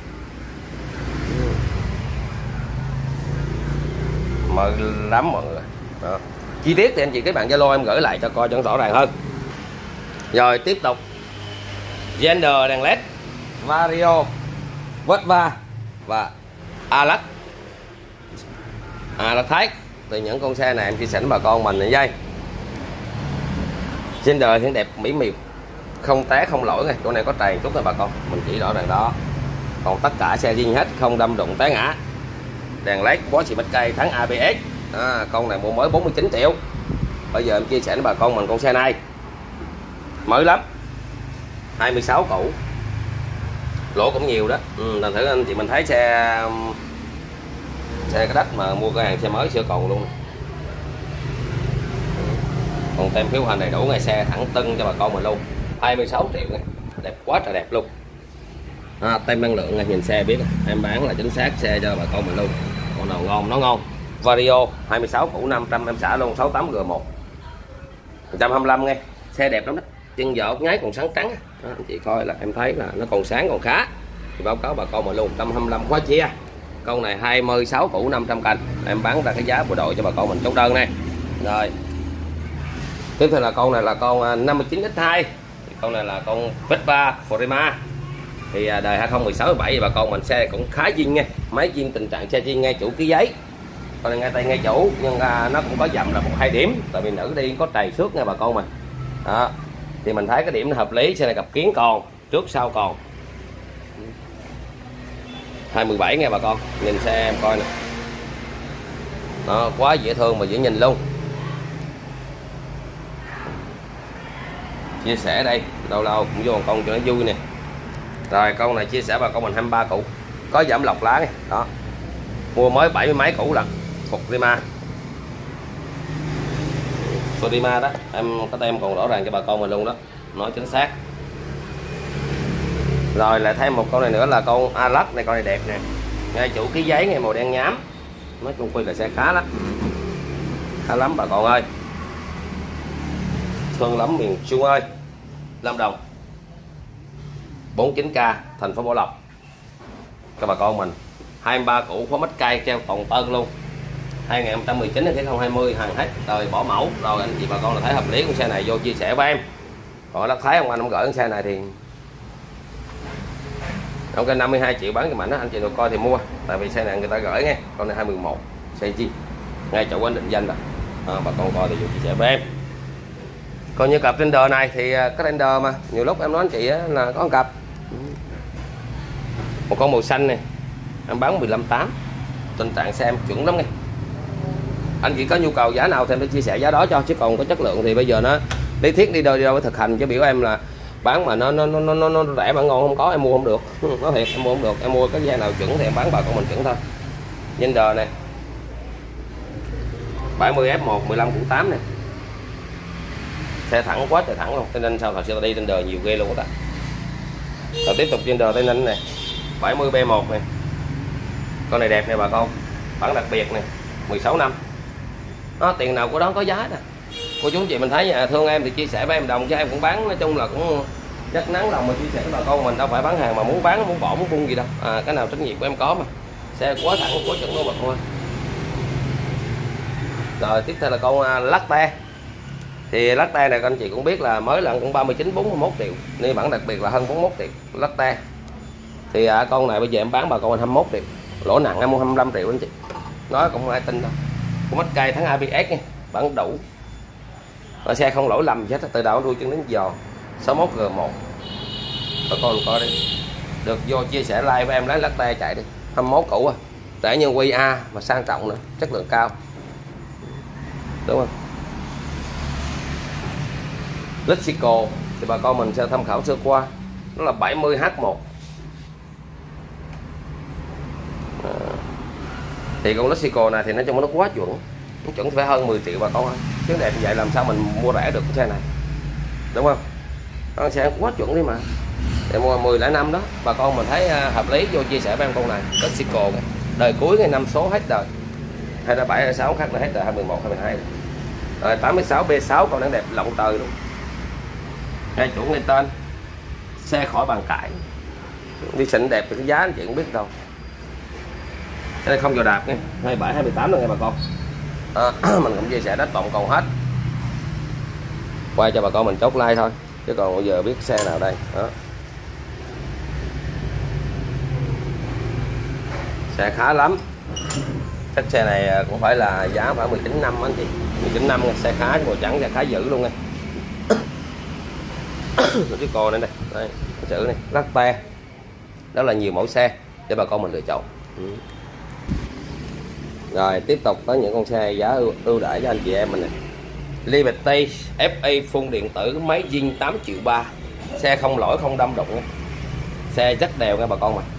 Mời lắm mọi người. Đó. Chi tiết thì anh chị các bạn Zalo em gửi lại cho coi cho rõ ràng hơn. Rồi tiếp tục Gender đèn led, Vario, Vespa và Alac. Alac Thái. Từ những con xe này em chia sẻ với bà con mình này dây. Gender thì đẹp mỹ miều, không té không lỗi này, chỗ này có trầy chút thôi bà con, mình chỉ rõ ràng đó. Còn tất cả xe zin hết, không đâm đụng té ngã. Đèn led bó xì bách cây thắng a bê ét. À, con này mua mới bốn mươi chín triệu. Bây giờ em chia sẻ với bà con mình con xe này mới lắm, hai mươi sáu củ, lỗ cũng nhiều đó. Ừ, thành thử anh chị mình thấy xe xe cái đất mà mua cái hàng xe mới sửa còn luôn. Còn tem phiếu hành đầy đủ, ngày xe thẳng tưng cho bà con mình luôn, hai mươi sáu triệu này, đẹp quá trời đẹp luôn. À, tem năng lượng này, nhìn xe biết em bán là chính xác xe cho bà con mình luôn. Con nào ngon nó ngon. Vario hai mươi sáu củ năm trăm em xả luôn, sáu tám G một một trăm hai mươi lăm nghe, xe đẹp lắm đó, chân vỏ nháy còn sáng trắng đó, anh chị coi là em thấy là nó còn sáng còn khá thì báo cáo bà con mình luôn. Một trăm hai mươi lăm quá chia. Con này hai mươi sáu củ năm trăm cành em bán ra cái giá bộ đội cho bà con mình chốt đơn này. Rồi tiếp theo là con này là con năm mươi chín X hai, con này là con Vespa Forima thì đời hai không một sáu bảy bà con mình xe cũng khá zin nghe, máy zin tình trạng xe zin ngay chủ ký giấy. Con này ngay tay ngay chủ nhưng à, nó cũng có dầm là một hai điểm, tại vì nữ đi có trầy xước nha bà con mình. Đó. Thì mình thấy cái điểm nó hợp lý, xe này cặp kiến còn, trước sau còn. hai mươi bảy nghe bà con, nhìn xe em coi nè. Đó, quá dễ thương mà dễ nhìn luôn. Chia sẻ đây, lâu lâu cũng vô một con cho nó vui nè. Rồi con này chia sẻ bà con mình hai mươi ba củ, có giảm lọc lá nè. Đó. Mua mới bảy mươi mấy củ lần. Phục Rima. Rima đó, em có tem còn rõ ràng cho bà con mình luôn đó, nói chính xác. Rồi lại thêm một con này nữa là con Alac này, con này đẹp nè, ngay chủ ký giấy ngay màu đen nhám, nói chung quy là xe khá lắm, khá lắm bà con ơi, thương lắm miền Trung ơi. Lâm Đồng bốn mươi chín K thành phố Bảo Lộc cho bà con mình, hai mươi ba củ khóa mít cây treo toàn tân luôn, hai không một chín đến không hai không hàng hết rồi, bỏ mẫu rồi anh chị bà con là thấy hợp lý con xe này vô chia sẻ với em. Còn Lắc Thái ông anh ông gửi con xe này thì ông cái năm mươi hai triệu bán cho mạnh đó, anh chị được coi thì mua, tại vì xe này người ta gửi nghe, con này hai mươi mốt xe chi ngay chỗ anh định danh rồi. À, bà con coi thì vô chia sẻ với em. Còn như cặp Raider này thì cái Raider mà nhiều lúc em nói anh chị là có một cặp, một con màu xanh này em bán mười lăm tám, tình trạng xe em chuẩn lắm nghe. Anh chị có nhu cầu giá nào thì em để chia sẻ giá đó cho, chứ còn có chất lượng thì bây giờ nó lý thuyết đi đâu đi đâu với thực hành, chứ biểu em là bán mà nó nó nó nó, nó rẻ mà ngon không có em mua không được. Nói thiệt em mua không được, em mua cái giá nào chuẩn thì em bán bà con mình chuẩn thôi. Raider này bảy mươi F một mười lăm củ tám này, xe thẳng quá trời thẳng luôn, Tây Ninh sao thật sự đi Raider nhiều ghê luôn các bạn. Rồi tiếp tục Raider Tây Ninh này bảy mươi B một này, con này đẹp này bà con, bản đặc biệt này mười sáu năm. Đó, tiền nào của đó có giá nè. Cô chú anh chị mình thấy nhà thương em thì chia sẻ với em đồng, chứ em cũng bán nói chung là cũng rất nắng lòng mà chia sẻ với bà con mình, đâu phải bán hàng mà muốn bán muốn bỏ muốn bung gì đâu. À, cái nào trách nhiệm của em có mà, xe quá thẳng quá chuẩn luôn bà con ơi. Rồi tiếp theo là con uh, Latte. Thì Latte này các anh chị cũng biết là mới là cũng ba mươi chín bốn mươi mốt triệu, nên bản đặc biệt là hơn bốn mươi mốt triệu Latte. Thì uh, con này bây giờ em bán bà con mình hai mươi mốt triệu, lỗ nặng em mua hai mươi lăm triệu anh chị, nói cũng không ai tin đâu. Con mắt cây thắng a bê ét nha, bản đủ, và xe không lỗi lầm gì hết, từ đầu đuôi chân đến giò, sáu mươi mốt G một. Bà con coi đi, được vô chia sẻ like với em lấy Latte chạy đi, hai mươi mốt cũ à, rẻ như quy A mà sang trọng nữa, chất lượng cao, đúng không? Lexico thì bà con mình sẽ tham khảo sơ qua, nó là bảy mươi H một. À, thì con Lexico này thì nói chung nó quá chuẩn, nó chuẩn phải hơn mười triệu bà con ơi, chứ đẹp như vậy làm sao mình mua rẻ được cái xe này, đúng không? Con xe quá chuẩn đi mà. để mua mười lẻ năm đó, bà con mình thấy hợp lý vô chia sẻ với em con này. Mexico đời cuối ngày năm số hết đời, hai bảy hai sáu khác là hết đời, hai mười một hai mười hai rồi. Tám mươi sáu B sáu con đáng đẹp lộng trời luôn, ngay chủ lên tên, xe khỏi bàn cãi, đi xịn đẹp thì cái giá anh chị cũng biết đâu. Đây không vào đạp nha, hai bảy hai mươi tám rồi nghe bà con. À, mình cũng chia sẻ đất tổng còn hết, quay cho bà con mình chốt like thôi chứ còn bây giờ biết xe nào đây đó. Xe khá lắm, chắc xe này cũng phải là giá phải mười chín năm anh chị, mười chín năm, xe khá, màu trắng và khá dữ luôn nha. Cái con này đây, đây chữ này lắc te, đó là nhiều mẫu xe để bà con mình lựa chọn. Ừ. Rồi tiếp tục có những con xe giá ưu, ưu đãi cho anh chị em mình này. Liberty ép a phun điện tử máy zin tám triệu ba, xe không lỗi không đâm đụng, xe chất đều nha bà con mình.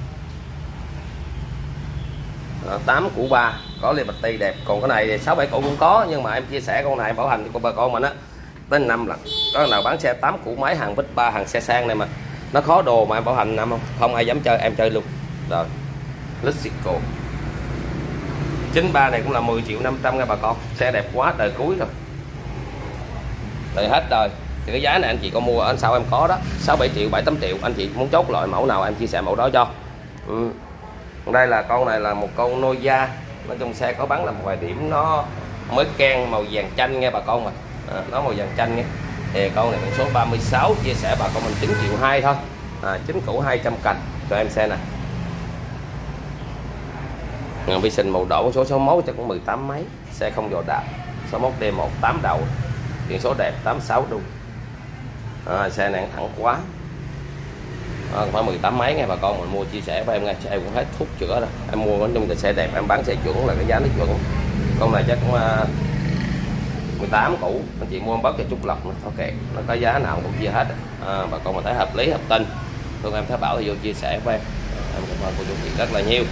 tám củ ba có Liberty đẹp, còn cái này sáu bảy củ cũng có, nhưng mà em chia sẻ con này bảo hành của bà con mình á đến năm lần. Có nào bán xe tám củ máy hàng bích ba, hàng xe sang này mà nó khó đồ mà em bảo hành năm không không ai dám chơi, em chơi luôn. Rồi Mexico chín ba này cũng là mười triệu năm trăm nha bà con, xe đẹp quá đời cuối rồi, đời hết đời. Thì cái giá này anh chị có mua ở sau em có đó, sáu bảy triệu bảy tám triệu, anh chị muốn chốt loại mẫu nào em chia sẻ mẫu đó cho. Ừ. Đây là con này là một con Noia, nói chung xe có bắn là một vài điểm nó mới ken màu vàng chanh nghe bà con mà, à, nó màu vàng chanh nghe. Thì con này biển số ba mươi sáu, chia sẻ bà con mình chín triệu hai thôi, à, chín củ hai trăm cành cho em xe này. Vi sinh màu đỏ số số mốt chắc cũng mười tám mấy, xe không dò đạp, số mốt D một tám đầu, biển số đẹp tám sáu đu, à, xe này thẳng quá. À, phải mười tám mấy nghe bà con mình mua chia sẻ với em nghe, em cũng hết thuốc chữa rồi, em mua nói chung là xe đẹp, em bán xe chuẩn là cái giá nó chuẩn. Con này chắc cũng uh, mười tám cũ, anh chị mua bớt cho chút lọc nữa, ok, nó có giá nào cũng chia hết. À, bà con mình thấy hợp lý hợp tình, thương em Thái Bảo thì vô chia sẻ với em, em cảm ơn cô chú chị rất là nhiều.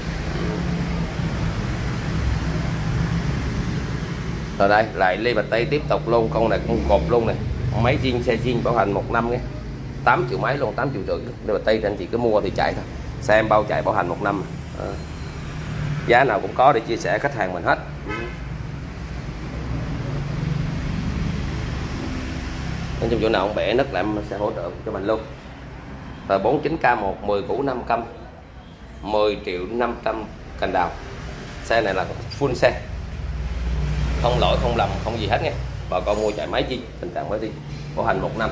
Rồi đây lại Liberty tiếp tục luôn, con này cũng cột luôn này, máy zin xe zin bảo hành một năm nghe, tám triệu mấy luôn, tám triệu rưỡi. Liberty thì anh chị cứ mua thì chạy thôi, xe em bao chạy bảo hành một năm. À, giá nào cũng có để chia sẻ khách hàng mình hết. Nên trong chỗ nào không bể nứt là em sẽ hỗ trợ cho mình luôn. Rồi bốn mươi chín K một mười củ năm trăm, mười triệu năm trăm cành đào. Xe này là full xe, không lỗi không lầm không gì hết nghe, bà con mua chạy máy chi tình trạng mới đi, bảo hành một năm.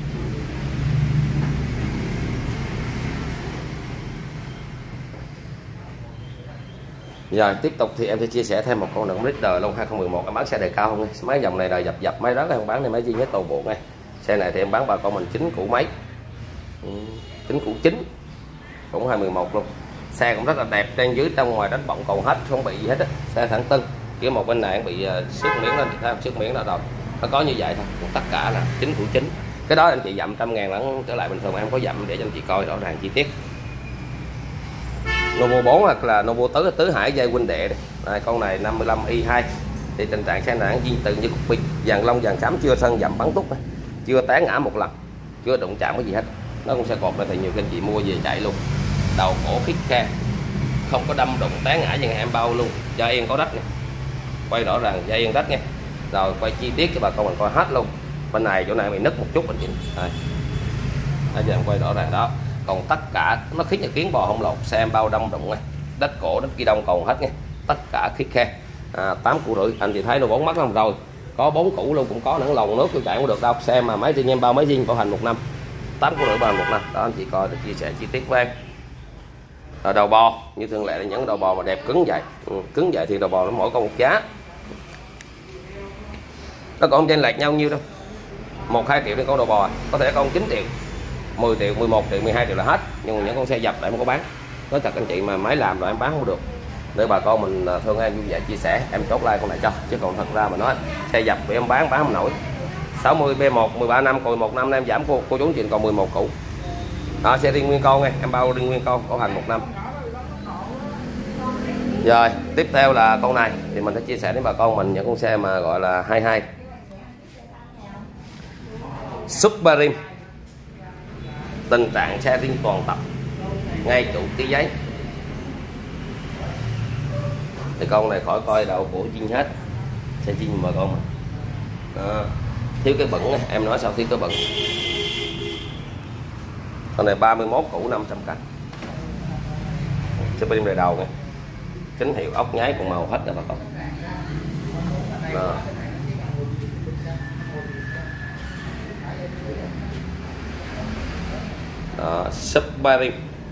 Rồi tiếp tục thì em sẽ chia sẻ thêm một con nữa Leader luôn hai không một một, em bán xe đời cao không nghe, mấy dòng này đời dập dập máy đó em bán này máy duy nhất toàn bộ ngay. Xe này thì em bán bà con mình chín củ mấy, chín củ chín cũng hai một luôn, xe cũng rất là đẹp, trên dưới trong ngoài đánh bọng còn hết, không bị gì hết á, xe thẳng tân. Kiểu một bên này bị xước miếng lên thì thấy xước miếng là rồi, nó có như vậy thôi, còn tất cả là chín củ chín. Cái đó anh chị dặm trăm ngàn lẫn trở lại bình thường, em có dặm để cho anh chị coi rõ ràng chi tiết. Novo bốn hoặc là Novo tứ tứ hải dây huynh đệ đây. Đây, con này năm mươi lăm i hai thì tình trạng xe này duyên tự như cục pin, vàng lông vàng xám, chưa sân dặm bắn túc, chưa té ngã một lần, chưa đụng chạm cái gì hết, nó cũng sẽ cột lại thì nhiều anh chị mua về chạy luôn. Đầu cổ khít khe, không có đâm đụng té ngã như ngày em bao luôn, cho yên có đất này, quay rõ ràng dây yên đất nha. Rồi quay chi tiết cho bà con mình coi hết luôn. Bên này chỗ này bị nứt một chút anh chị, đây giờ em quay rõ ràng đó. Còn tất cả nó khít như kiến bò không lột, xe em bao đâm đụng ngay, đất cổ đất ghi đông còn hết nha, tất cả khít khe. À, tám củ rưỡi anh chị thấy nó bốn mắt lắm rồi, có bốn củ luôn cũng có, nữa lòng nước tôi chạy cũng được đâu, xe mà máy zin em bao máy zin bảo hành một năm, tám củ rưỡi bảo hành một năm đó anh chị coi để chia sẻ chi tiết với em. Rồi đầu bò như thường lệ là những đầu bò mà đẹp cứng vậy, ừ, cứng vậy thì đầu bò nó mỗi con một giá, nó còn không chênh lệch nhau nhiêu đâu, một hai triệu đến con đầu bò, có thể con chín triệu, mười triệu, mười một triệu, mười hai triệu là hết, nhưng mà những con xe dập lại không có bán. Nói thật anh chị mà máy làm rồi em bán không được, để bà con mình thương em như vậy chia sẻ, em chốt like con này cho, chứ còn thật ra mà nói xe dập bị em bán bán không nổi. Sáu mươi B một mười ba năm, còn một năm em giảm cô cô chú chị còn mười một củ đó, xe riêng nguyên con nghe, em bao riêng nguyên con bảo hành một năm. Rồi tiếp theo là con này thì mình sẽ chia sẻ đến bà con mình những con xe mà gọi là hai mươi hai Supreme tình trạng xe riêng toàn tập, ngay chủ ký giấy. Thì con này khỏi coi đầu cổ zin hết, xe zin mà con mà. Đó. Thiếu cái bẩn này, em nói sao thiếu cái bẩn. Con này ba mươi mốt củ năm trăm cành. Xe pin đời đầu này, tín hiệu ốc nháy còn màu hết rồi bà con. Đó. Đó, Subaru.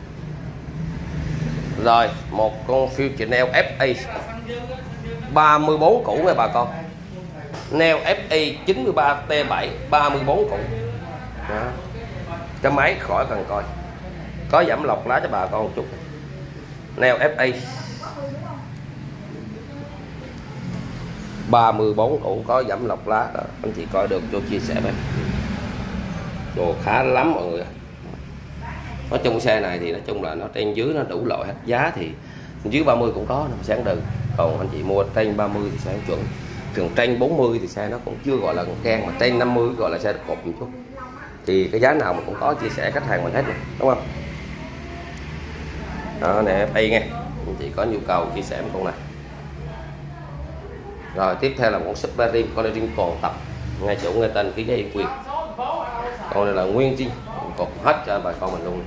Rồi, một con Fusionel ép i ba mươi bốn củ nha bà con. Neo ép i chín mươi ba T bảy ba mươi bốn củ. Đó. Cái máy khỏi cần coi. Có giảm lọc lá cho bà con một chút. Neo ép i ba mươi bốn củ có giảm lọc lá đó. Anh chị coi được cho chia sẻ với. Đồ khá lắm mọi người. Nói chung xe này thì nói chung là nó trên dưới nó đủ loại hết. Giá thì dưới ba mươi cũng có sáng đừng. Còn anh chị mua trên ba mươi thì sẽ chuẩn. Thường trên bốn mươi thì xe nó cũng chưa gọi là con can, mà trên năm mươi gọi là xe cột một chút. Thì cái giá nào mình cũng có chia sẻ khách hàng mình hết rồi, đúng không? Đó nè, đây nghe. Anh chị có nhu cầu chia sẻ với con này. Rồi tiếp theo là một con Subaru, con này riêng còn tập, ngay chỗ ngay tên ký giấy quyền. Con này là nguyên zin, cột hết cho bà con mình luôn.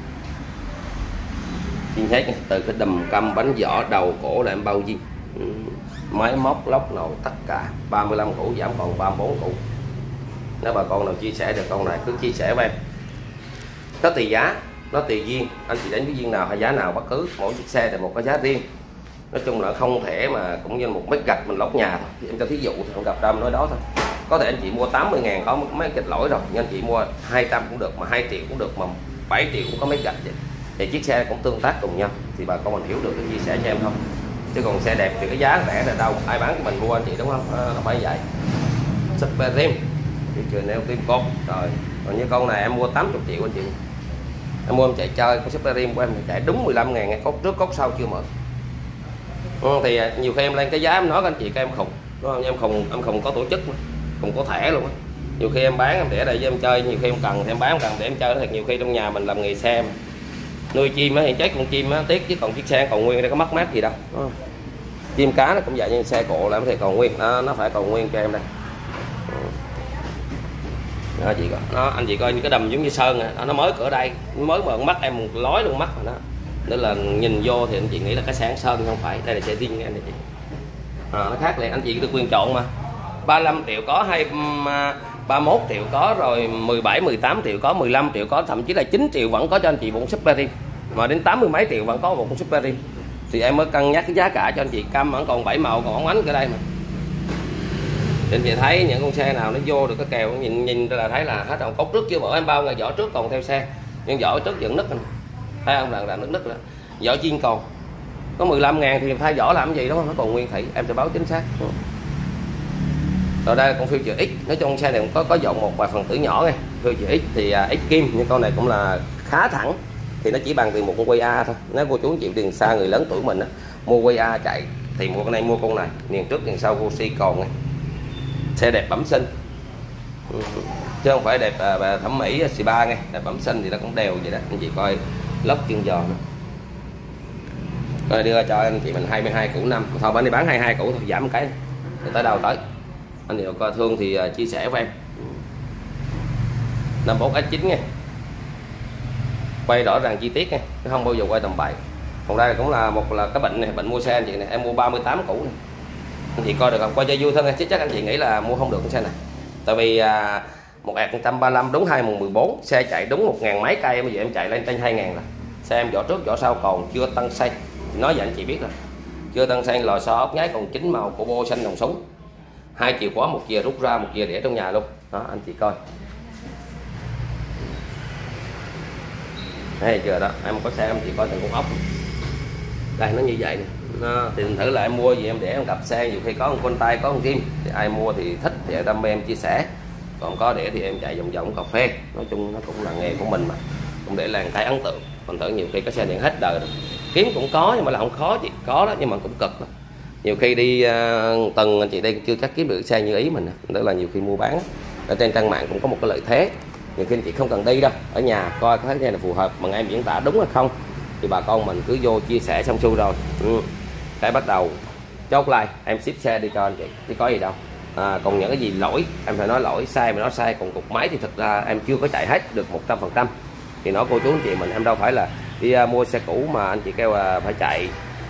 Zin hết nha, từ cái đầm căm bánh vỏ đầu cổ là em bao zin. Máy móc lóc nồi tất cả ba mươi lăm củ giảm còn ba mươi bốn củ. Nếu bà con nào chia sẻ được con này cứ chia sẻ với em. Nó tùy giá, nó tùy duyên, anh chị đến cái duyên nào hay giá nào bất cứ, mỗi chiếc xe thì một cái giá riêng. Nói chung là không thể mà cũng như một mét gạch mình lóc nhà thôi. Thì em cho thí dụ thì không gặp đâm nói đó thôi. Có thể anh chị mua tám mươi ngàn có mấy gạch lỗi rồi, nhưng anh chị mua hai trăm cũng được, mà hai triệu cũng được, mà bảy triệu cũng có mấy gạch vậy. Thì chiếc xe cũng tương tác cùng nhau, thì bà con mình hiểu được thì chia sẻ cho em không. Chứ còn xe đẹp thì cái giá rẻ là đâu, ai bán cho mình mua anh chị, đúng không? À, nó phải vậy. Subaru thị trường neo tim cốt rồi. Còn như con này em mua tám mươi triệu anh chị, em mua em chạy chơi con Subaru của em chạy đúng mười lăm ngàn, cốt trước cốt sau chưa mở. Ừ, thì nhiều khi em lên cái giá em nói với anh chị các em khùng, đúng không? Em không em không có tổ chức mà, không có thẻ luôn á. Nhiều khi em bán em để đây cho em chơi, nhiều khi em cần thì em bán em cần để em chơi. Thật nhiều khi trong nhà mình làm nghề xe mà. Nuôi chim á thì chết con chim á tiếc, chứ còn chiếc xe còn nguyên đây có mất mát gì đâu. Đúng. Chim cá nó cũng vậy, nhưng xe cộ làm thì còn nguyên, nó, nó phải còn nguyên cho em đây. Đó, chị coi nó, anh chị coi như cái đầm giống như sơn à, nó mới cỡ đây mới bận mắt em một lói luôn mắt rồi đó, nên là nhìn vô thì anh chị nghĩ là cái sáng sơn không phải, đây là xe riêng anh chị. À, nó khác liền, anh chị được quyền chọn mà. Ba mươi lăm triệu có, hay ba mươi mốt triệu có, rồi mười bảy mười tám triệu có, mười lăm triệu có, thậm chí là chín triệu vẫn có cho anh chị một Subaru, mà đến tám mươi mấy triệu vẫn có một con Subaru. Thì em mới cân nhắc cái giá cả cho anh chị. Cam vẫn còn bảy màu còn óng ánh ở đây mà. Anh chị thấy những con xe nào nó vô được cái kèo, nhìn nhìn là thấy là hết rồi. Cốc trước chưa mở em bao ngày, vỏ trước còn theo xe, nhưng vỏ trước vẫn nứt. Thấy không, là là nứt nứt rồi. Vỏ chiên còn có mười lăm ngàn thì thay vỏ làm gì, đúng không? Nó còn nguyên thủy, em sẽ báo chính xác. Rồi đây con Future X, nói chung xe này cũng có có dọn một vài phần tử nhỏ này. Future X thì uh, X kim, nhưng con này cũng là khá thẳng, thì nó chỉ bằng tiền một con quay A thôi. Nếu cô chú anh chị tiền xa, người lớn tuổi mình á, mua quay A chạy thì mua con này, mua con này niền trước niền sau Gosi còn này. Xe đẹp bẩm sinh, ừ. Chứ không phải đẹp à, thẩm mỹ xì ba nghe, đẹp bẩm sinh thì nó cũng đều vậy đó. Anh chị coi lốc chân giò nữa. Rồi đưa cho anh chị mình hai mươi hai củ năm, thôi bạn đi bán hai mươi hai củ thôi, giảm một cái rồi tới đâu tới. Anh chị coi thương thì uh, chia sẻ với em. năm bốn S chín nghe, quay rõ ràng chi tiết nghe, chứ không bao giờ quay tầm bậy. Còn đây cũng là một là cái bệnh này, bệnh mua xe anh chị này, em mua ba mươi tám củ này. Anh chị coi được không? Coi cho vui thôi, chứ chắc anh chị nghĩ là mua không được con xe này. Tại vì à, một một trăm ba mươi lăm đúng hai mười bốn, xe chạy đúng một ngàn mấy cây, bây giờ em chạy lên trên hai ngàn rồi. Xe em vỏ trước vỏ sau còn chưa tăng xay, nói vậy anh chị biết rồi. Chưa tăng xay, lò xo ốc nháy còn chín màu của bô xanh đồng súng. Hai chìa khóa, một chìa rút ra, một chìa để trong nhà luôn. Đó anh chị coi. Đây chưa đó, em có xe em chị coi từng con ốc. Đây nó như vậy nè. Nó, thì thử lại em mua gì em để em cặp xe, nhiều khi có một con tay có con kim, thì ai mua thì thích thì đam mê em chia sẻ, còn có để thì em chạy vòng vòng cà phê. Nói chung nó cũng là nghề của mình mà, cũng để làm cái ấn tượng. Còn thử nhiều khi cái xe điện hết đời rồi, kiếm cũng có nhưng mà là không khó chị, có đó nhưng mà cũng cực đó. Nhiều khi đi uh, từng anh chị đây chưa chắc kiếm được xe như ý mình, đó là nhiều khi mua bán ở trên trang mạng cũng có một cái lợi thế nhiều khi anh chị không cần đi đâu, ở nhà coi có thấy xe này phù hợp mà em diễn tả đúng hay không thì bà con mình cứ vô chia sẻ xong xuôi rồi ừ. Cái bắt đầu chốt like em ship xe đi cho anh chị chứ có gì đâu. À, còn những cái gì lỗi em phải nói lỗi, sai mà nói sai, còn cục máy thì thực ra em chưa có chạy hết được một trăm phần trăm thì nói cô chú anh chị mình em đâu phải là đi uh, mua xe cũ mà anh chị kêu uh, phải chạy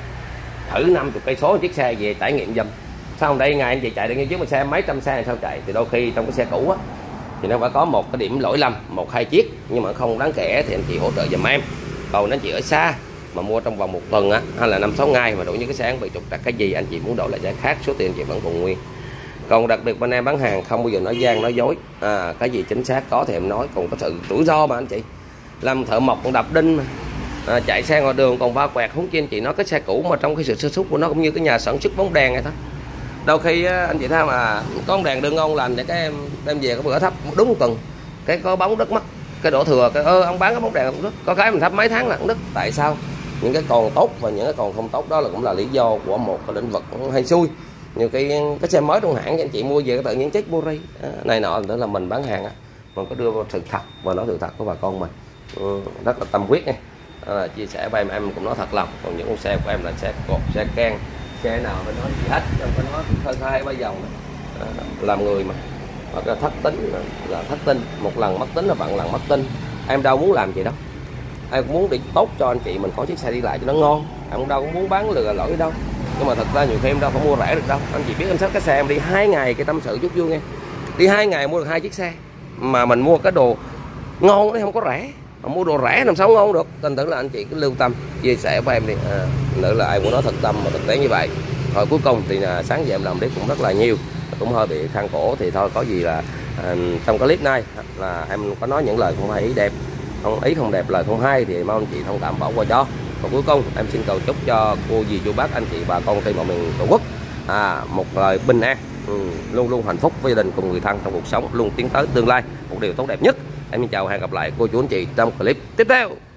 thử năm chục cây số chiếc xe về trải nghiệm dùm. Sao hôm đây ngày anh chị chạy được như trước mà xe mấy trăm xe sao chạy, thì đôi khi trong cái xe cũ á thì nó phải có một cái điểm lỗi lầm một hai chiếc nhưng mà không đáng kể thì anh chị hỗ trợ giùm em. Còn anh chị ở xa mà mua trong vòng một tuần á hay là năm sáu ngày mà đủ những cái xe bị trục trặc cái gì anh chị muốn đổi lại giá khác, số tiền anh chị vẫn còn nguyên. Còn đặc biệt bên em bán hàng không bao giờ nói gian nói dối, à, cái gì chính xác có thì em nói, còn có sự rủi ro mà anh chị làm thợ mộc còn đập đinh mà à, chạy xe ngoài đường còn va quẹt, huống chi anh chị nói cái xe cũ mà trong cái sự sơ xuất của nó cũng như cái nhà sản xuất bóng đèn này thôi. Đôi khi anh chị thấy mà có bóng đèn đường ngon lành để cái em đem về cái bữa thấp đúng một tuần cái có bóng đất mất, cái đổ thừa cái ơ ông bán cái bóng đèn cũng đất, có cái mình thấp mấy tháng là cũng đất. Tại sao? Những cái còn tốt và những cái còn không tốt đó là cũng là lý do của một cái lĩnh vực hay xui. Nhiều cái cái xe mới trong hãng anh chị mua về cái tự nhiên chết mua ri à, này nọ nữa là mình bán hàng á, mình có đưa vào sự thật và nói sự thật của bà con mình ừ, rất là tâm huyết nha. À, chia sẻ với em em cũng nói thật lòng. Còn những con xe của em là xe cột, xe can, xe nào phải nói gì hết, không phải nói hơi khai bây giờ à, làm người mà hoặc là thất tính là thất tinh, một lần mất tính là vạn lần mất tinh. Em đâu muốn làm gì đâu, em cũng muốn để tốt cho anh chị mình có chiếc xe đi lại cho nó ngon, em cũng đâu cũng muốn bán lừa lỗi đâu. Nhưng mà thật ra nhiều khi em đâu có mua rẻ được đâu. Anh chị biết em xách cái xe em đi hai ngày cái tâm sự chút vui nghe, đi hai ngày mua được hai chiếc xe mà mình mua cái đồ ngon nó không có rẻ, mà mua đồ rẻ làm sao ngon được. Tin tưởng là anh chị cứ lưu tâm chia sẻ với em đi à, nữa là ai cũng nói thật tâm mà thực tế như vậy. Rồi cuối cùng thì là sáng giờ em làm clip cũng rất là nhiều, cũng hơi bị khăn cổ thì thôi có gì là à, trong cái clip này là em có nói những lời không hay ý đẹp, không ý không đẹp, lời không hay thì mong anh chị thông cảm bỏ qua cho. Và cuối cùng em xin cầu chúc cho cô dì chú bác anh chị bà con trên mọi miền tổ quốc à, một lời bình an, ừ, luôn luôn hạnh phúc với gia đình cùng người thân trong cuộc sống, luôn tiến tới tương lai một điều tốt đẹp nhất. Em xin chào, hẹn gặp lại cô chú anh chị trong clip tiếp theo.